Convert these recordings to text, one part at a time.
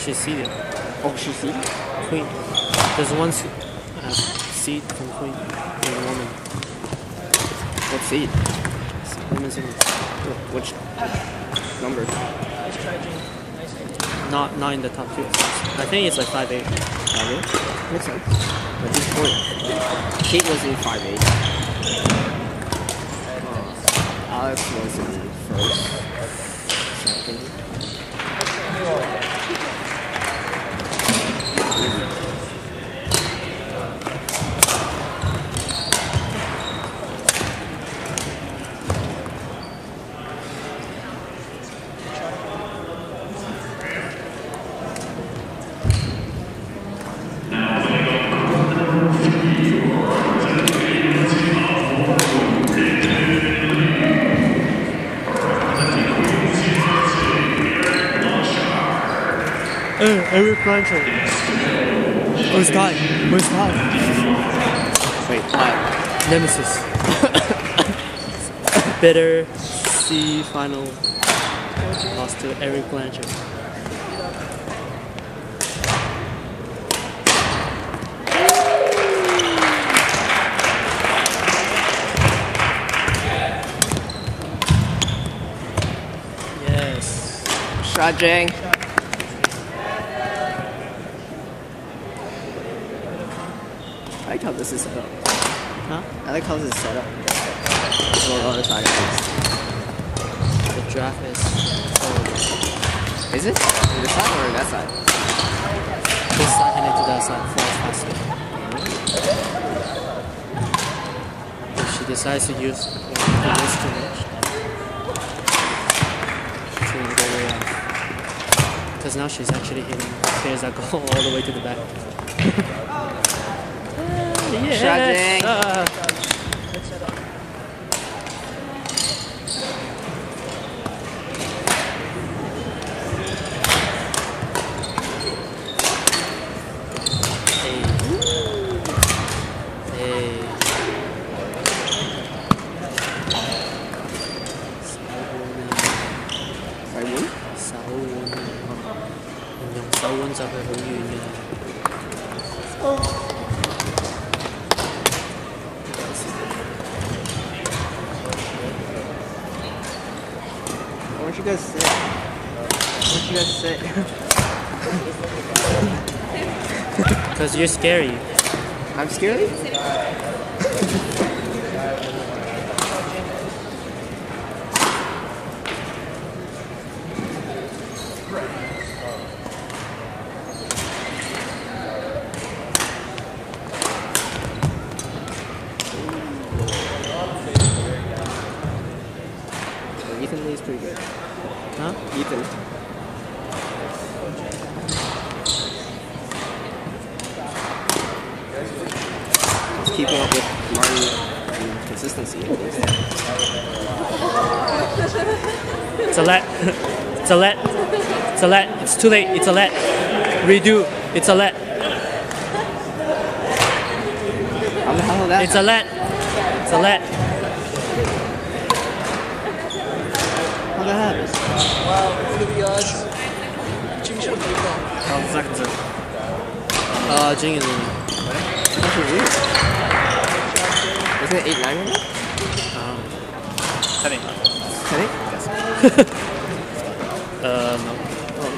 she's seeded. Oh, she's seeded? Queen. There's one seed from Queen in a woman. What seed? Women's singles. Which number? Not in the top 2. I think it's like 5'8". 5'8"? Makes sense. At this point, Kate was in 5'8". Alex was in first, second. Eric Blanchard. Who's tied? Who's tied? Wait, what? Nemesis. Bitter C final lost to Eric Blanchard. Yes. Shot Jang. I like how this is set up. Huh? I like how this is set up. There's no other side of The draft is forward. this. Is it? On this side or on that side? This side and into that side flies faster. If she decides to use the risk too much, she will go way off. Because now she's actually hitting players that go all the way to the back. Yes. What you guys say? What you guys say? Because you're scary. I'm scary? Ethan Lee's pretty good. Huh? Ethan. He's keeping up with Martin and consistency. It's a let. It's a let. It's a let. It's too late. It's a let. Redo. It's a let. How the hell is that? It's a let. It's a let. How that happens? Wow, what are the odds? Jing should have played that. Oh, the second serve. Jing is winning. That's weird. Isn't it 8-9 right now? 10-8. 10-8? Yes. No. Oh.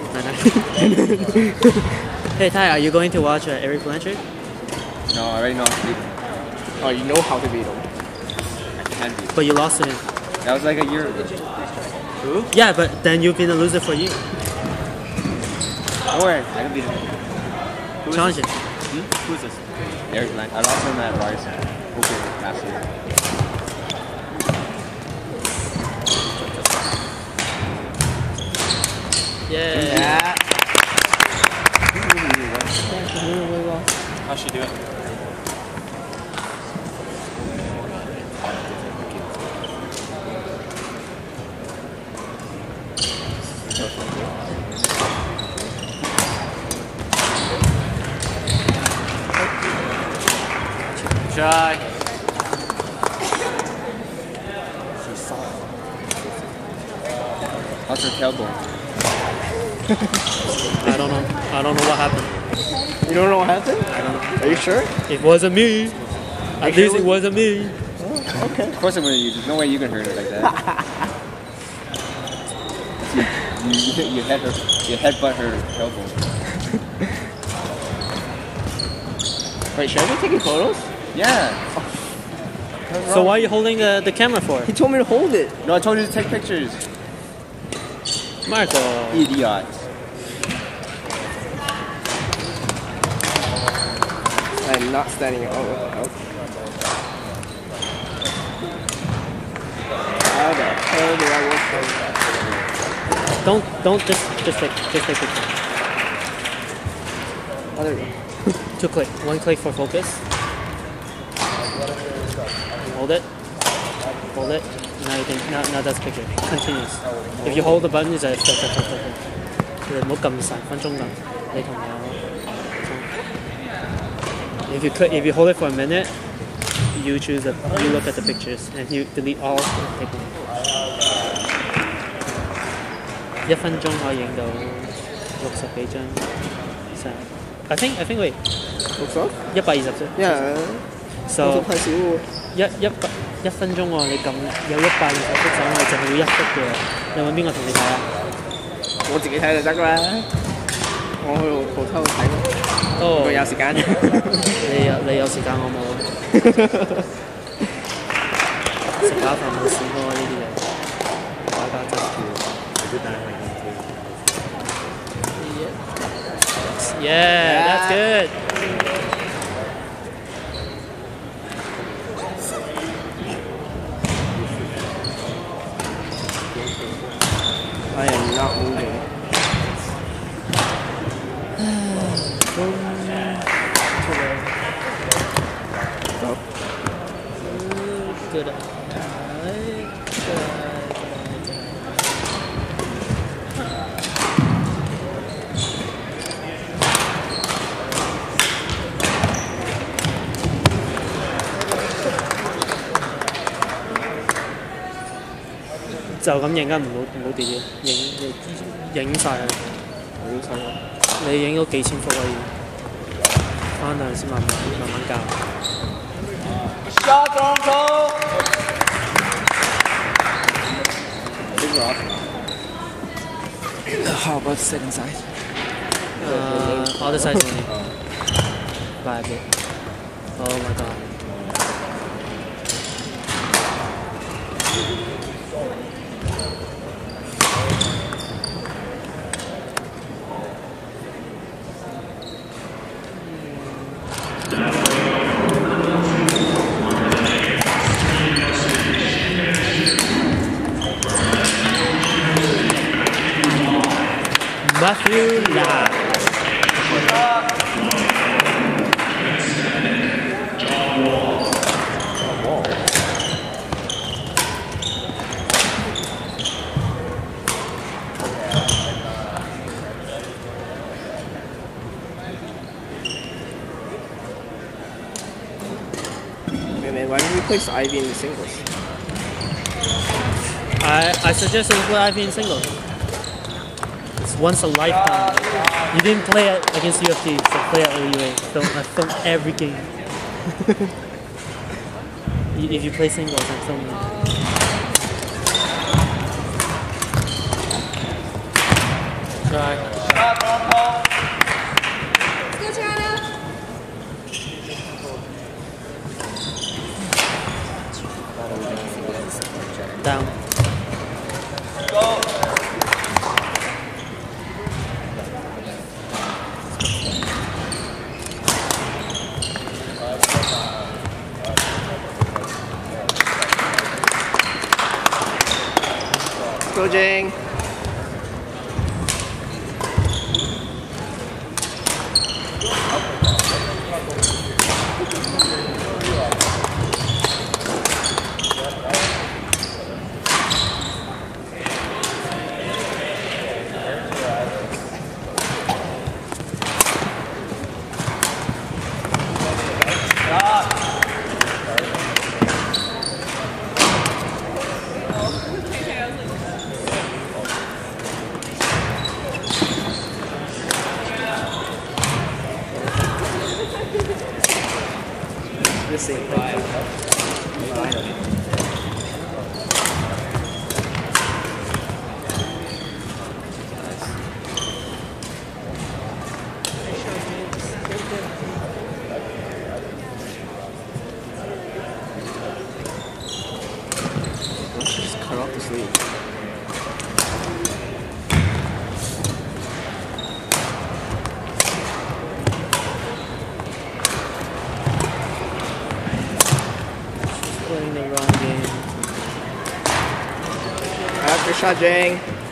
9-9. Hey Ty, are you going to watch Eric Blanchard? No, I already know how to beat him. Oh, you know how to beat him. I can beat him. But you lost to him. That was like a year ago. Who? Yeah, but then you've been a loser for you. Don't worry, I can beat him. Who is Challenge this? it. Who is this? Eric Blank. I lost him at Ryerson. Okay, last year. Yeah. How's she doing? Try. She's soft. How's her tail going? I don't know. I don't know what happened. You don't know what happened? I don't know. Are you sure? It wasn't me. At sure least it wasn't me. Okay. Of course it wouldn't. There's no way you can hurt her like that. you headbutt her elbow. Wait, should I be taking photos? Yeah. So why are you holding the camera for? He told me to hold it. No, I told you to take pictures. Marco. Idiot. I'm not standing up. Oh. How the hell did I work for? Don't just take picture. Oh, there we go. 2 click. 1 click for focus. Hold it. Hold it. Now you can now that's picture. Continues. If you hold the button 就係 stop。你唔好撳10分鐘咁。你同我。If you hold it for a minute, you look at the pictures and you delete all. 1分鐘可以影到60幾張相。I think wait Looks up? 120啫。 Yeah. So 太少喎。 1分鐘喎，你撳有120幅相，我淨係要1幅嘅。你揾邊個同你睇啊？ 我自己睇就得㗎啦。我去鋪頭睇咯。 哦， 我有時間。 你有時間我冇。食飽飯冇事咯呢啲嘢，大家真係Yeah, that's good. I am not moving. Good.就咁影啊，唔好跌嘅，影晒佢，你影咗幾千幅可以，翻嚟先慢慢教。 Shot on goal! How about second side? Other side only. By a bit. Oh my god. Matthew Lai. Man, why didn't we place Ivy in the singles? I suggest you play Ivy in singles. It's once a lifetime. You didn't play it against UFT, so play it anyway. I film every game. If you play singles, I film it. Try. Let's go, China. Down. Go! Go, Jing. same. Why don't you just cut off the sleeve? Playing the run game. After shot, Jang.